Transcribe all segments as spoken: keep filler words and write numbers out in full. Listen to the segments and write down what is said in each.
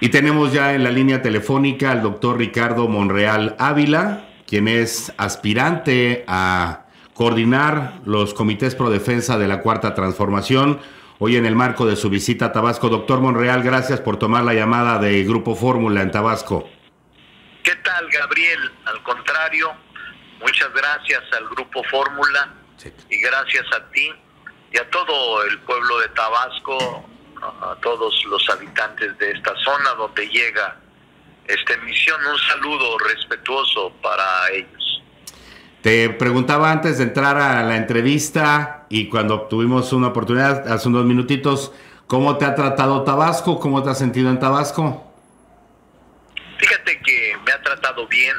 Y tenemos ya en la línea telefónica al doctor Ricardo Monreal Ávila, quien es aspirante a coordinar los comités pro defensa de la Cuarta Transformación, hoy en el marco de su visita a Tabasco. Doctor Monreal, gracias por tomar la llamada de Grupo Fórmula en Tabasco. ¿Qué tal, Gabriel? Al contrario, muchas gracias al Grupo Fórmula sí. y gracias a ti y a todo el pueblo de Tabasco, a todos los habitantes de esta zona donde llega esta emisión. Un saludo respetuoso para ellos. Te preguntaba antes de entrar a la entrevista y cuando tuvimos una oportunidad hace unos minutitos, ¿cómo te ha tratado Tabasco? ¿Cómo te has sentido en Tabasco? Fíjate que me ha tratado bien.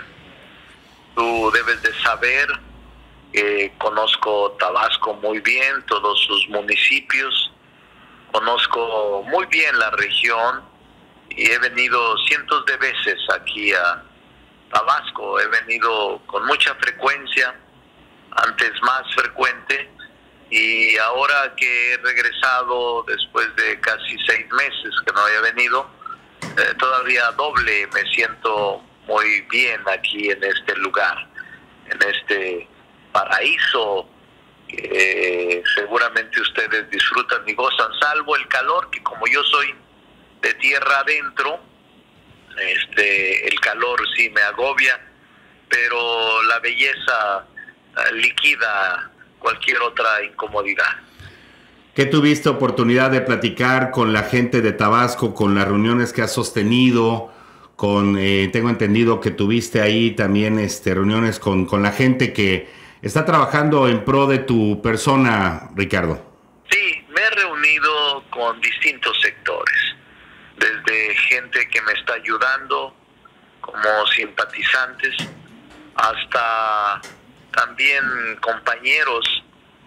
Tú debes de saber que conozco Tabasco muy bien, todos sus municipios. Conozco muy bien la región y he venido cientos de veces aquí a Tabasco. He venido con mucha frecuencia, antes más frecuente, y ahora que he regresado después de casi seis meses que no había venido, eh, todavía doble me siento muy bien aquí en este lugar, en este paraíso que eh, seguramente ustedes disfrutan y gozan, salvo el calor, que como yo soy de tierra adentro, este, el calor sí me agobia, pero la belleza uh, liquida cualquier otra incomodidad. ¿Qué tuviste oportunidad de platicar con la gente de Tabasco, con las reuniones que has sostenido? Con, eh, tengo entendido que tuviste ahí también este, reuniones con, con la gente que está trabajando en pro de tu persona, Ricardo. Sí, me he reunido con distintos sectores, desde gente que me está ayudando como simpatizantes, hasta también compañeros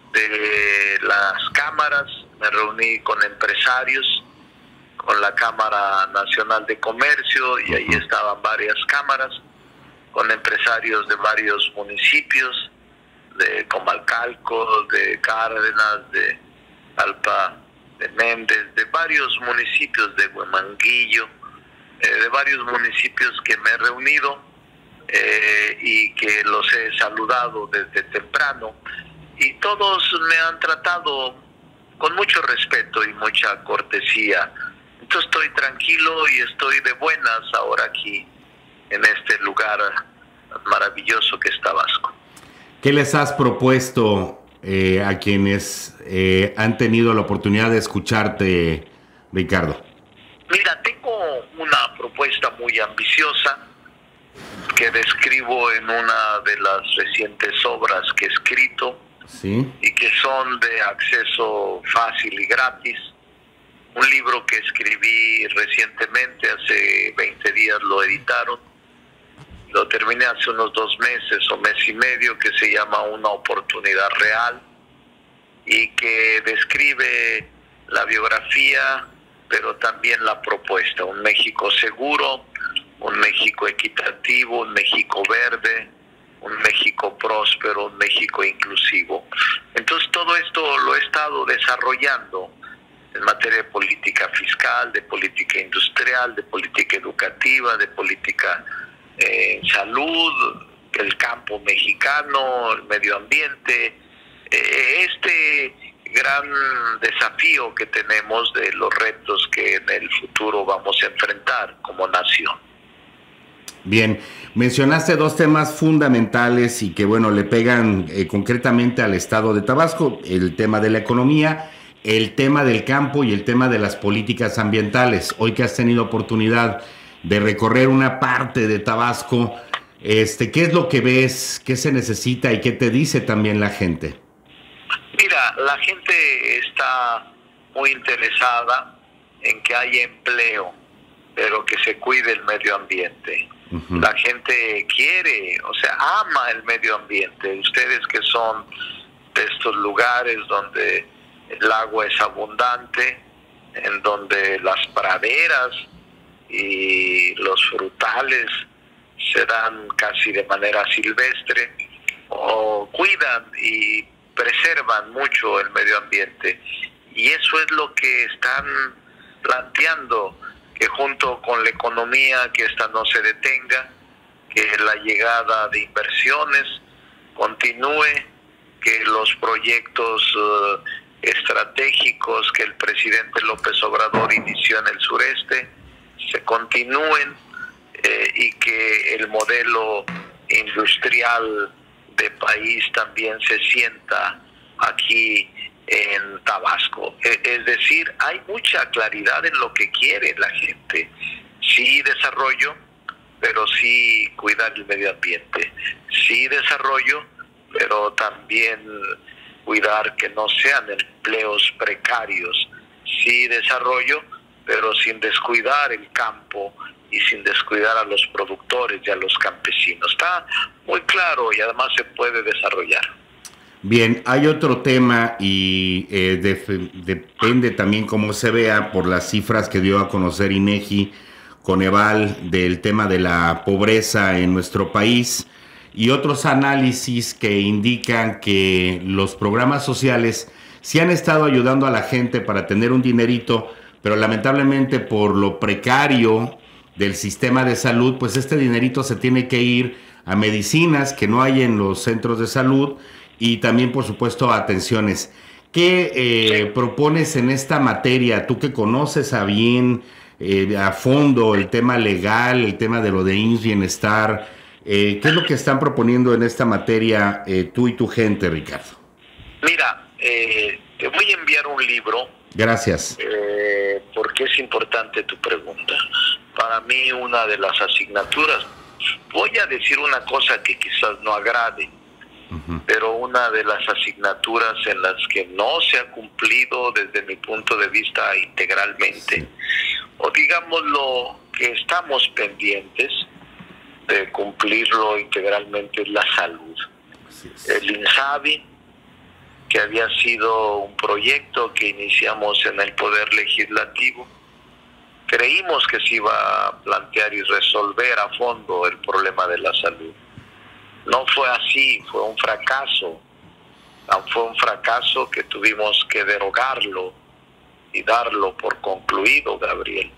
de las cámaras. Me reuní con empresarios, con la Cámara Nacional de Comercio, y ahí estaban varias cámaras, con empresarios de varios municipios, de Comalcalco, de Cárdenas, de Alpa de Méndez, de varios municipios, de Huemanguillo, eh, de varios municipios que me he reunido eh, y que los he saludado desde temprano, y todos me han tratado con mucho respeto y mucha cortesía. Entonces estoy tranquilo y estoy de buenas ahora aquí en este lugar maravilloso que es Tabasco. ¿Qué les has propuesto eh, a quienes eh, han tenido la oportunidad de escucharte, Ricardo? Mira, tengo una propuesta muy ambiciosa que describo en una de las recientes obras que he escrito, ¿sí? Y que son de acceso fácil y gratis. Un libro que escribí recientemente, hace veinte días lo editaron. Lo terminé hace unos dos meses o mes y medio, que se llama Una oportunidad real, y que describe la biografía, pero también la propuesta. Un México seguro, un México equitativo, un México verde, un México próspero, un México inclusivo. Entonces todo esto lo he estado desarrollando en materia de política fiscal, de política industrial, de política educativa, de política Eh, salud, el campo mexicano, el medio ambiente, eh, este gran desafío que tenemos de los retos que en el futuro vamos a enfrentar como nación. Bien, mencionaste dos temas fundamentales y que, bueno, le pegan eh, concretamente al estado de Tabasco: el tema de la economía, el tema del campo y el tema de las políticas ambientales. Hoy que has tenido oportunidad de recorrer una parte de Tabasco, este, ¿qué es lo que ves? ¿Qué se necesita y qué te dice también la gente? Mira, la gente está muy interesada en que haya empleo, pero que se cuide el medio ambiente. Uh-huh. La gente quiere, o sea, ama el medio ambiente. Ustedes que son de estos lugares donde el agua es abundante, en donde las praderas y los frutales se dan casi de manera silvestre, o cuidan y preservan mucho el medio ambiente, y eso es lo que están planteando que junto con la economía, que esta no se detenga, que la llegada de inversiones continúe, que los proyectos uh, estratégicos que el presidente López Obrador inició en el sureste se continúen, eh, y que el modelo industrial de país también se sienta aquí en Tabasco. Es decir, hay mucha claridad en lo que quiere la gente. Sí desarrollo, pero sí cuidar el medio ambiente. Sí desarrollo, pero también cuidar que no sean empleos precarios. Sí desarrollo, pero sin descuidar el campo y sin descuidar a los productores y a los campesinos. Está muy claro y además se puede desarrollar. Bien, hay otro tema y eh, de, depende también cómo se vea por las cifras que dio a conocer INEGI, Coneval, del tema de la pobreza en nuestro país y otros análisis que indican que los programas sociales sí han estado ayudando a la gente para tener un dinerito, pero lamentablemente por lo precario del sistema de salud, pues este dinerito se tiene que ir a medicinas que no hay en los centros de salud y también, por supuesto, a atenciones. ¿Qué eh, sí. propones en esta materia? Tú que conoces a bien, eh, a fondo el tema legal, el tema de lo de I M S S Bienestar, eh, ¿qué es lo que están proponiendo en esta materia eh, tú y tu gente, Ricardo? Mira, eh, te voy a enviar un libro. Gracias. Eh, porque es importante tu pregunta. Para mí, una de las asignaturas, voy a decir una cosa que quizás no agrade, uh-huh. pero una de las asignaturas en las que no se ha cumplido desde mi punto de vista integralmente, sí. o digámoslo que estamos pendientes de cumplirlo integralmente, es la salud. Sí, sí. El INSABI, que había sido un proyecto que iniciamos en el Poder Legislativo, creímos que se iba a plantear y resolver a fondo el problema de la salud. No fue así, fue un fracaso. Fue un fracaso que tuvimos que derogarlo y darlo por concluido, Gabriel.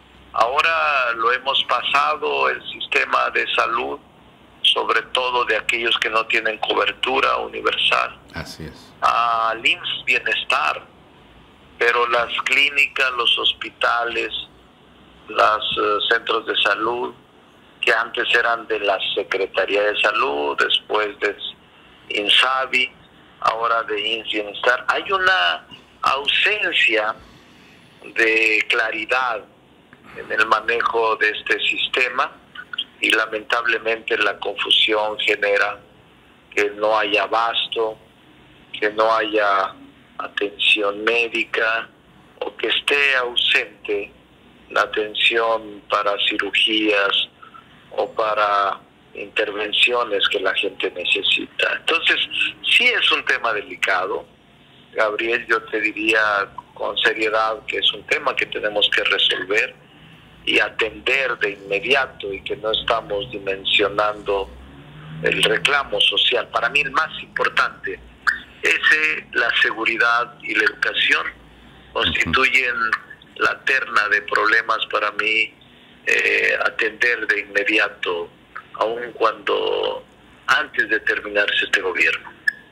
Ahora lo hemos pasado, el sistema de salud, sobre todo de aquellos que no tienen cobertura universal. Así es. Al I M S S Bienestar, pero las clínicas, los hospitales, los uh, centros de salud, que antes eran de la Secretaría de Salud, después de INSABI, ahora de I M S S Bienestar, hay una ausencia de claridad en el manejo de este sistema y lamentablemente la confusión genera que no haya abasto, que no haya atención médica o que esté ausente la atención para cirugías o para intervenciones que la gente necesita. Entonces, sí es un tema delicado, Gabriel, yo te diría con seriedad que es un tema que tenemos que resolver y atender de inmediato y que no estamos dimensionando el reclamo social. Para mí el más importante es la seguridad y la educación constituyen la terna de problemas para mí eh, atender de inmediato, aun cuando antes de terminarse este gobierno.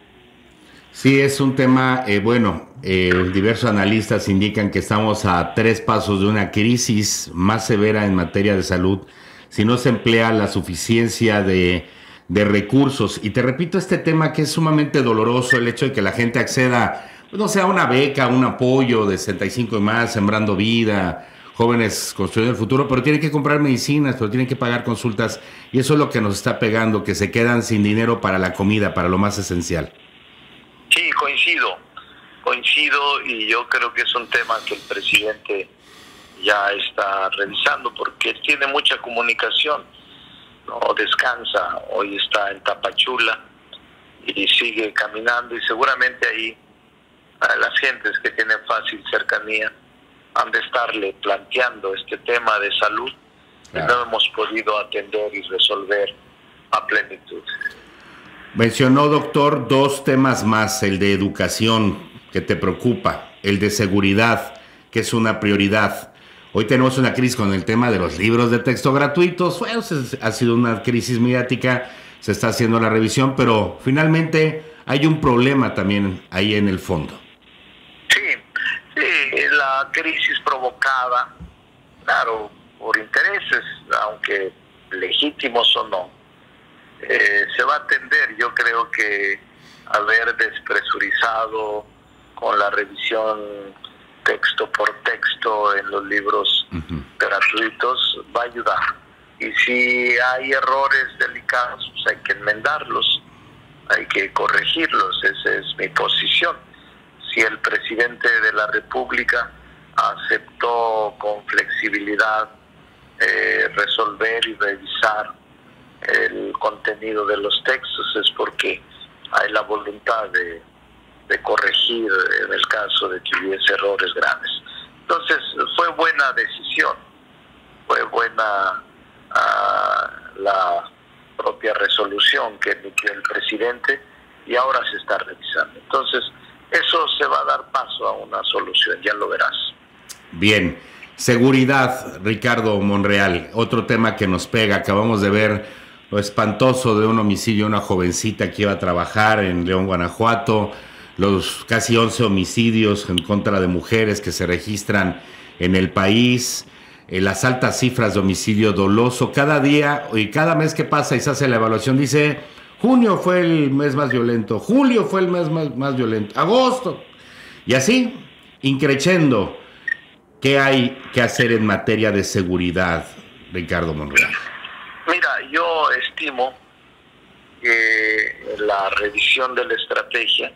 Sí, es un tema, eh, bueno, eh, diversos analistas indican que estamos a tres pasos de una crisis más severa en materia de salud si no se emplea la suficiencia de, de recursos. Y te repito este tema que es sumamente doloroso, el hecho de que la gente acceda, pues no sé, a una beca, un apoyo de sesenta y cinco y más, Sembrando Vida, Jóvenes Construyendo el Futuro, pero tienen que comprar medicinas, pero tienen que pagar consultas, y eso es lo que nos está pegando, que se quedan sin dinero para la comida, para lo más esencial. Sí, coincido, coincido y yo creo que es un tema que el presidente ya está revisando porque él tiene mucha comunicación, no descansa, hoy está en Tapachula y sigue caminando y seguramente ahí a las gentes que tienen fácil cercanía han de estarle planteando este tema de salud que claro. no hemos podido atender y resolver a plenitud. Mencionó, doctor, dos temas más, el de educación, que te preocupa, el de seguridad, que es una prioridad. Hoy tenemos una crisis con el tema de los libros de texto gratuitos. Bueno, ha sido una crisis mediática, se está haciendo la revisión, pero finalmente hay un problema también ahí en el fondo. Sí, sí, la crisis provocada, claro, por intereses, aunque legítimos o no, eh, se va a atender. Yo creo que haber despresurizado con la revisión texto por texto en los libros uh-huh. gratuitos va a ayudar. Y si hay errores delicados, pues hay que enmendarlos, hay que corregirlos. Esa es mi posición. Si el presidente de la República aceptó con flexibilidad eh, resolver y revisar el contenido de los textos, es porque hay la voluntad de de corregir en el caso de que hubiese errores graves. Entonces, fue buena decisión, fue buena uh, la propia resolución que emitió el presidente y ahora se está revisando. Entonces, eso se va a dar paso a una solución, ya lo verás. Bien, seguridad, Ricardo Monreal, otro tema que nos pega. Acabamos de ver lo espantoso de un homicidio de una jovencita que iba a trabajar en León, Guanajuato, los casi once homicidios en contra de mujeres que se registran en el país, eh, las altas cifras de homicidio doloso. Cada día y cada mes que pasa y se hace la evaluación, dice, junio fue el mes más violento, julio fue el mes más, más violento, agosto. Y así, increciendo. ¿Qué hay que hacer en materia de seguridad, Ricardo Monreal? Mira, yo estimo que la revisión de la estrategia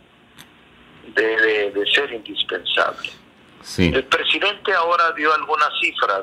debe de ser indispensable. Sí. El presidente ahora dio algunas cifras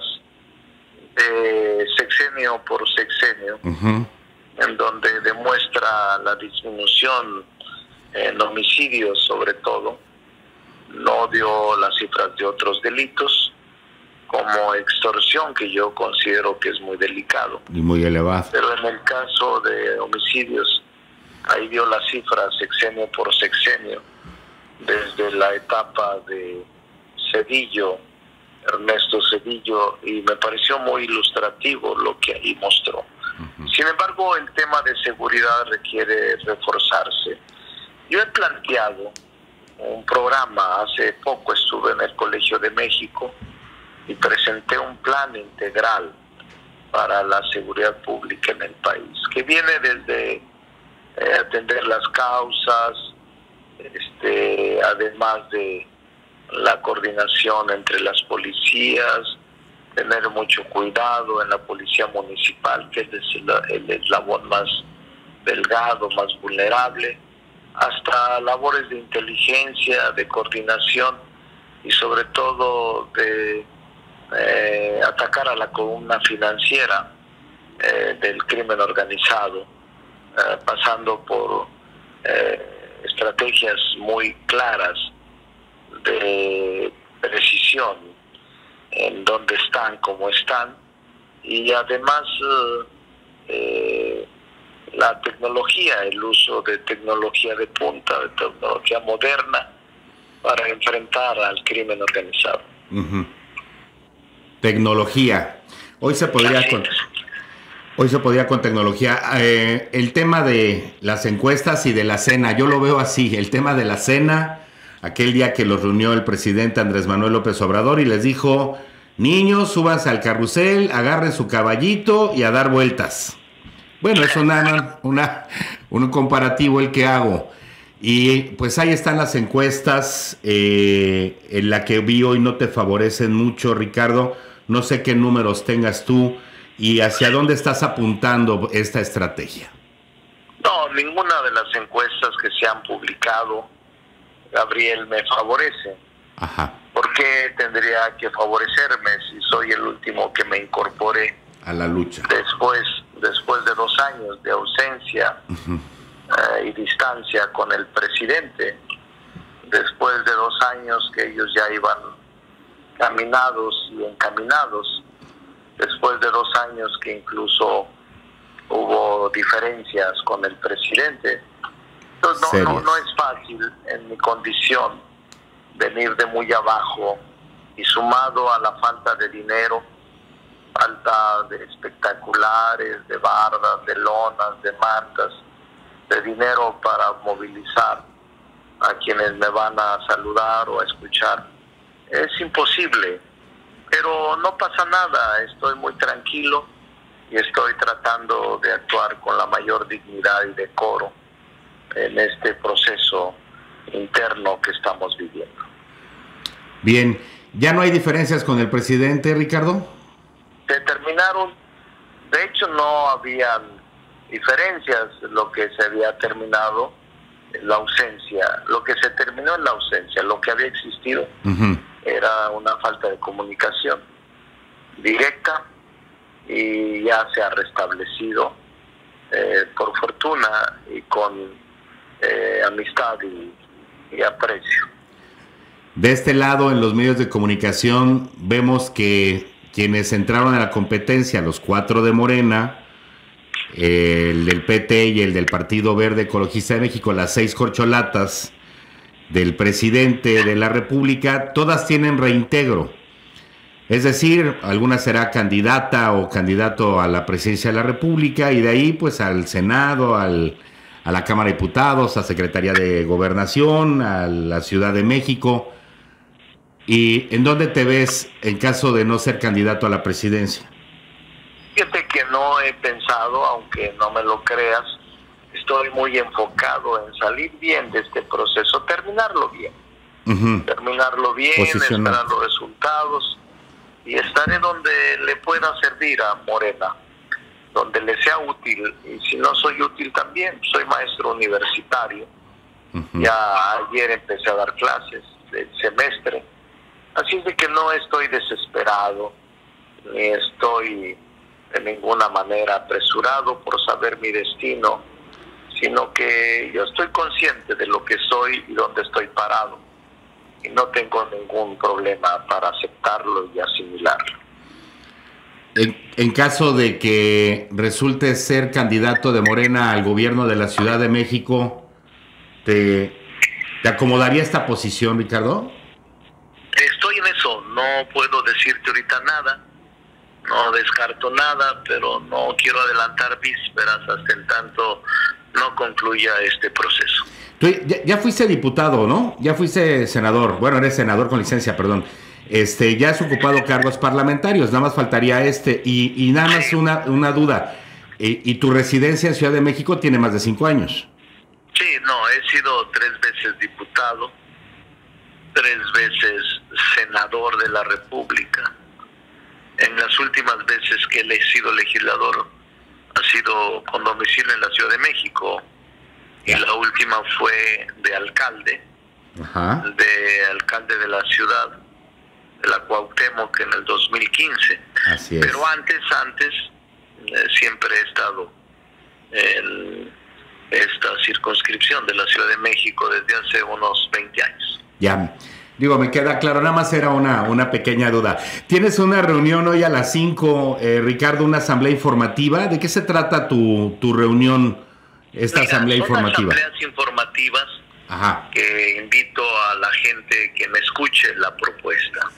de sexenio por sexenio, uh-huh. en donde demuestra la disminución en homicidios, sobre todo. No dio las cifras de otros delitos, como extorsión, que yo considero que es muy delicado. Y muy elevado. Pero en el caso de homicidios, ahí dio las cifras sexenio por sexenio, desde la etapa de Zedillo, Ernesto Zedillo, y me pareció muy ilustrativo lo que ahí mostró. Uh-huh. Sin embargo, el tema de seguridad requiere reforzarse. Yo he planteado un programa, hace poco estuve en el Colegio de México y presenté un plan integral para la seguridad pública en el país, que viene desde eh, atender las causas, este, además de la coordinación entre las policías, tener mucho cuidado en la policía municipal, que es el, el eslabón más delgado, más vulnerable, hasta labores de inteligencia, de coordinación y sobre todo de eh, atacar a la columna financiera eh, del crimen organizado, eh, pasando por eh, estrategias muy claras de precisión en dónde están, cómo están, y además eh, eh, la tecnología, el uso de tecnología de punta, de tecnología moderna para enfrentar al crimen organizado. Uh-huh. Tecnología. Hoy se podría con, hoy se podría con tecnología. Eh, el tema de las encuestas y de la cena, yo lo veo así. El tema de la cena, aquel día que los reunió el presidente Andrés Manuel López Obrador y les dijo, niños, súbanse al carrusel, agarren su caballito y a dar vueltas. Bueno, es una, una, un comparativo el que hago. Y pues ahí están las encuestas, eh, en la que vi hoy no te favorecen mucho, Ricardo. No sé qué números tengas tú y hacia dónde estás apuntando esta estrategia. No, ninguna de las encuestas que se han publicado, Gabriel, me favorece. Ajá. ¿Por qué tendría que favorecerme si soy el último que me incorporé a la lucha después después de dos años de ausencia uh-huh. eh, y distancia con el presidente, después de dos años que ellos ya iban caminados y encaminados, después de dos años que incluso hubo diferencias con el presidente? Entonces no, no, no es fácil en mi condición venir de muy abajo y sumado a la falta de dinero, falta de espectaculares, de bardas, de lonas, de mantas, de dinero para movilizar a quienes me van a saludar o a escuchar, es imposible. Pero no pasa nada, estoy muy tranquilo y estoy tratando de actuar con la mayor dignidad y decoro en este proceso interno que estamos viviendo. Bien, ¿ya no hay diferencias con el presidente, Ricardo? Se terminaron, de hecho no habían diferencias, lo que se había terminado la ausencia, lo que se terminó en la ausencia, lo que había existido uh-huh. era una falta de comunicación directa y ya se ha restablecido eh, por fortuna y con eh, amistad y, y aprecio. De este lado, en los medios de comunicación, vemos que quienes entraron a la competencia, los cuatro de Morena, el del P T y el del Partido Verde Ecologista de México, las seis corcholatas del presidente de la República, todas tienen reintegro. Es decir, alguna será candidata o candidato a la presidencia de la República y de ahí pues al Senado, al, a la Cámara de Diputados, a Secretaría de Gobernación, a la Ciudad de México. ¿Y en dónde te ves en caso de no ser candidato a la presidencia? Fíjate que no he pensado, aunque no me lo creas, estoy muy enfocado en salir bien de este proceso, terminarlo bien, uh-huh. terminarlo bien, esperar los resultados y estaré donde le pueda servir a Morena, donde le sea útil, y si no soy útil también, soy maestro universitario, uh-huh. ya ayer empecé a dar clases del semestre, así es de que no estoy desesperado, ni estoy de ninguna manera apresurado por saber mi destino, sino que yo estoy consciente de lo que soy y dónde estoy parado, y no tengo ningún problema para aceptarlo y asimilarlo. En, en caso de que resulte ser candidato de Morena al gobierno de la Ciudad de México, ¿te, te acomodaría esta posición, Ricardo? Estoy en eso, no puedo decirte ahorita nada, no descarto nada, pero no quiero adelantar vísperas hasta en tanto no concluya este proceso. Tú ya, ya fuiste diputado, ¿no? Ya fuiste senador, bueno, eres senador con licencia, perdón. Este, ya has ocupado cargos parlamentarios, nada más faltaría este. Y, y nada más una, una duda, ¿Y, ¿y tu residencia en Ciudad de México tiene más de cinco años? Sí, no, he sido tres veces diputado, tres veces senador de la República. En las últimas veces que he sido legislador ha sido con domicilio en la Ciudad de México y la última fue de alcalde, Ajá. de alcalde de la ciudad, de la Cuauhtémoc en el dos mil quince. Así es. Pero antes, antes eh, siempre he estado en esta circunscripción de la Ciudad de México desde hace unos veinte años. Ya. Digo, me queda claro, nada más era una, una pequeña duda. Tienes una reunión hoy a las cinco, eh, Ricardo, una asamblea informativa. ¿De qué se trata tu, tu reunión, esta Mira, asamblea son informativa? asambleas informativas Ajá. que invito a la gente que me escuche la propuesta.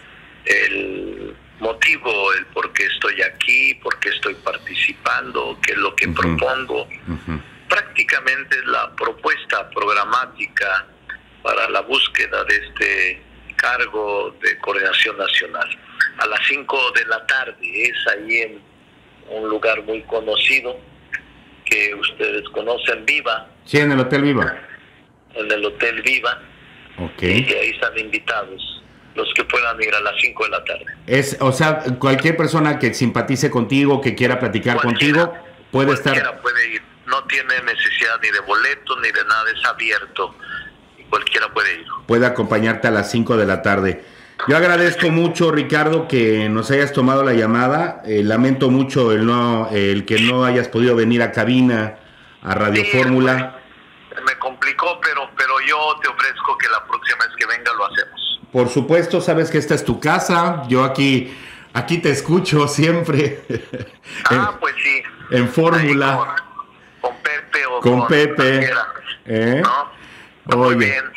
El motivo, el por qué estoy aquí, por qué estoy participando, qué es lo que uh-huh. propongo. Uh-huh. Prácticamente es la propuesta programática para la búsqueda de este cargo de coordinación nacional. A las cinco de la tarde, es ahí en un lugar muy conocido que ustedes conocen, Viva. Sí, en el Hotel Viva. En el Hotel Viva. Ok. Y ahí están invitados los que puedan ir a las cinco de la tarde. Es, o sea, cualquier persona que simpatice contigo, que quiera platicar cualquiera, contigo, puede estar... Cualquiera puede ir. No tiene necesidad ni de boleto ni de nada, es abierto. Cualquiera puede ir. Puede acompañarte a las cinco de la tarde. Yo agradezco mucho, Ricardo, que nos hayas tomado la llamada. Eh, lamento mucho el no el que no hayas podido venir a cabina, a Radio sí, Fórmula. Me, me complicó, pero, pero yo te ofrezco que la próxima vez que venga lo hacemos. Por supuesto, sabes que esta es tu casa. Yo aquí, aquí te escucho siempre. Ah, en, pues sí. En Fórmula. Con, con Pepe o con, con Pepe. ¿Eh? ¿No? Oye, muy bien.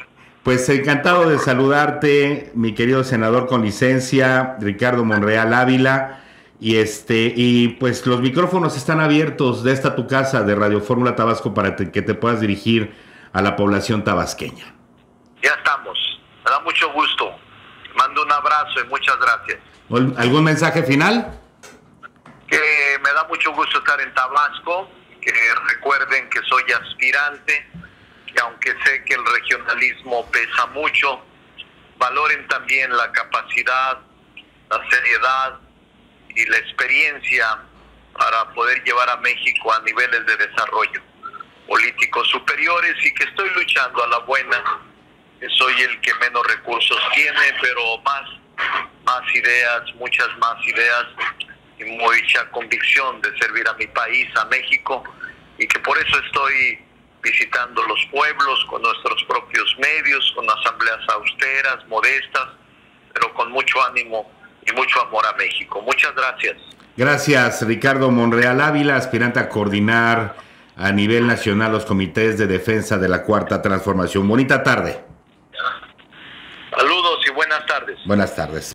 Pues encantado de saludarte, mi querido senador con licencia, Ricardo Monreal Ávila. Y este, y pues los micrófonos están abiertos de esta tu casa de Radio Fórmula Tabasco para te, que te puedas dirigir a la población tabasqueña. Ya estamos. Me da mucho gusto. Mando un abrazo y muchas gracias. ¿Algún mensaje final? Que me da mucho gusto estar en Tabasco, que recuerden que soy aspirante, que aunque sé que el regionalismo pesa mucho, valoren también la capacidad, la seriedad y la experiencia para poder llevar a México a niveles de desarrollo políticos superiores, y que estoy luchando a la buena, que soy el que menos recursos tiene, pero más, más ideas, muchas más ideas y mucha convicción de servir a mi país, a México, y que por eso estoy visitando los pueblos con nuestros propios medios, con asambleas austeras, modestas, pero con mucho ánimo y mucho amor a México. Muchas gracias. Gracias, Ricardo Monreal Ávila, aspirante a coordinar a nivel nacional los comités de defensa de la Cuarta Transformación. Bonita tarde. Saludos y buenas tardes. Buenas tardes.